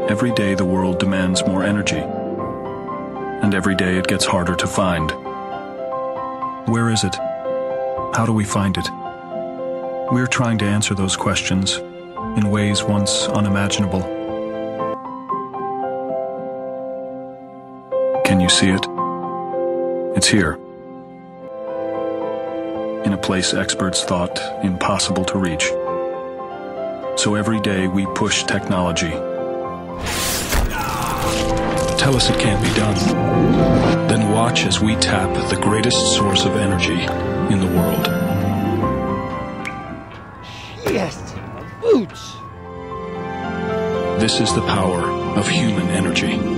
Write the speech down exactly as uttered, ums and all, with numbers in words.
Every day the world demands more energy, and every day it gets harder to find. Where is it? How do we find it? We're trying to answer those questions in ways once unimaginable. Can you see it? It's here. In a place experts thought impossible to reach. So every day we push technology. Tell us it can't be done. Then watch as we tap the greatest source of energy in the world. Yes, boots. This is the power of human energy.